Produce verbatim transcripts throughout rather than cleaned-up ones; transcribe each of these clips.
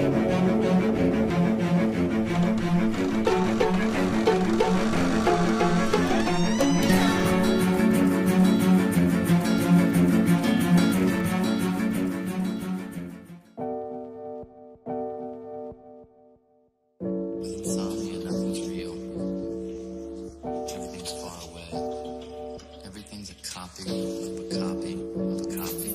Insomnia, nothing's real. Everything's far away. Everything's a copy of a copy of a copy.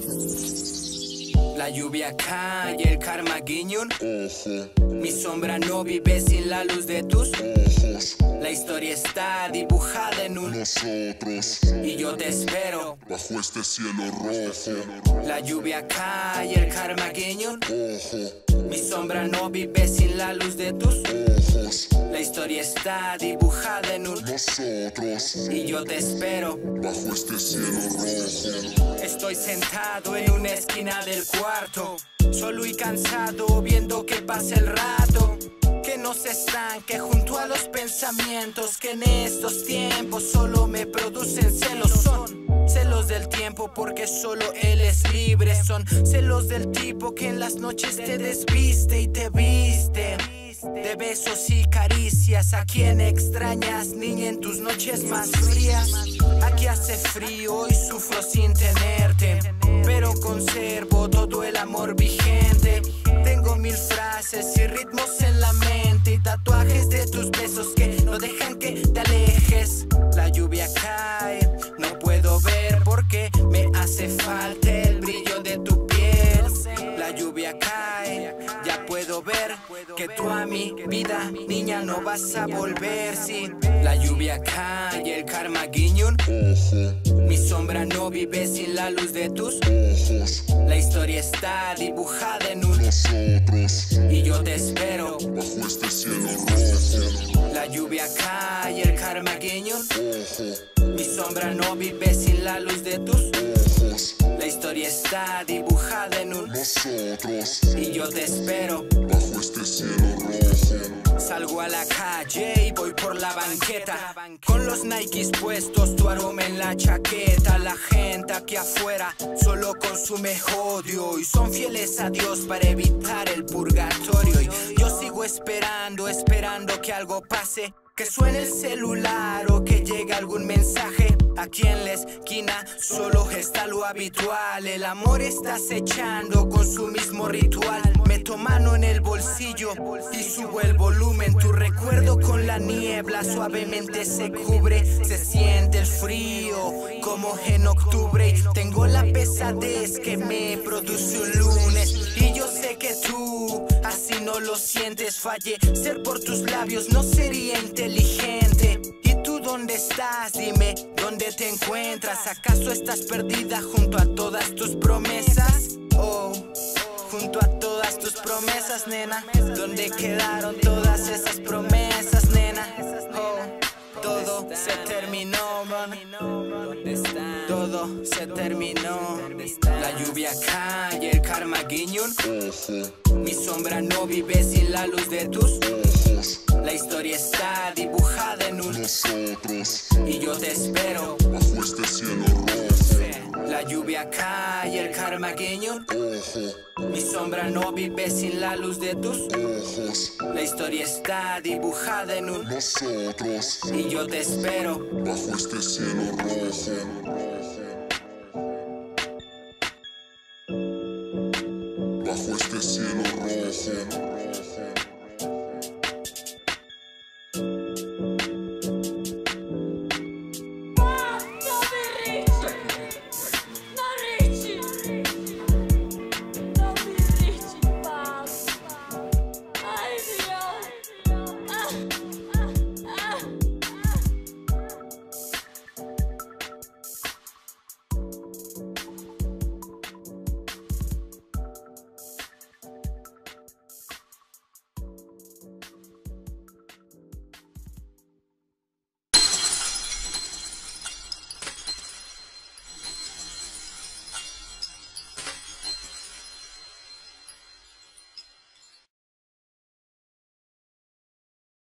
La lluvia cae, el karma guiña un ojo. Mi sombra no vive sin la luz de tus ojos. La historia está dibujada en un nosotros. Y yo te espero bajo este cielo rojo. La lluvia cae, el karma guiña un ojo. Mi sombra no vive sin la luz de tus ojos. La historia está dibujada en un nosotros. Y yo te espero bajo este cielo rojo. Estoy sentado en una esquina del cuarto, solo y cansado viendo que pasa el rato. Que no se estanque junto a los pensamientos que en estos tiempos solo me producen celos. Son celos del tiempo porque solo él es libre. Son celos del tipo que en las noches te desviste y te viste de besos y caricias. A quien extrañas, niña, en tus noches más frías. Aquí hace frío y sufro sin tenerte, pero conservo todo el amor vigente. Tengo mil frases y ritmos en la mente y tatuajes de tus besos que no dejan que te alejes. La lluvia cae, no puedo ver porque me hace falta el brillo de tu piel. La lluvia cae, ya puedo ver que tú a mi vida, niña, no vas a volver. Sí, la lluvia cae, el karma guiña un ojo. Mi sombra no vive sin la luz de tus ojos. La historia está dibujada en un nosotros. Y yo te espero bajo este cielo rojo. La lluvia cae, el karma guiña un ojo. Mi sombra no vive sin la luz de tus ojos. La historia está dibujada en un nosotros. Y yo te espero bajo este cielo rojo. Salgo a la calle y voy por la banqueta, con los Nikes puestos, tu aroma en la chaqueta. La gente aquí afuera solo consume odio y son fieles a Dios para evitar el purgatorio. Y yo sigo esperando, esperando que algo pase, que suene el celular o que llegue algún mensaje. Aquí en la esquina solo está lo habitual. El amor está acechando con su mismo ritual. Meto mano en el bolsillo y subo el volumen. Tu recuerdo con la niebla suavemente se cubre. Se siente el frío como en octubre. Y tengo la pesadez que me produce un lunes. Y yo sé que tú así no lo sientes. Fallecer por tus labios no sería inteligente. ¿Y tú dónde estás? Dime, ¿dónde te encuentras? ¿Acaso estás perdida junto a todas tus promesas? Oh, junto a todas tus promesas, nena. ¿Dónde quedaron todas esas promesas, nena? Oh, todo se terminó, man. Todo se terminó. La lluvia cae, el karma guiña un ojo. Mi sombra no vive sin la luz de tus ojos. La historia está dibujada en un nosotros. Y yo te espero bajo este cielo rojo. La lluvia cae, el karma guiña un ojo. Mi sombra no vive sin la luz de tus ojos. La historia está dibujada en un nosotros. Y yo te espero bajo este cielo rojo. Bajo este cielo rojo.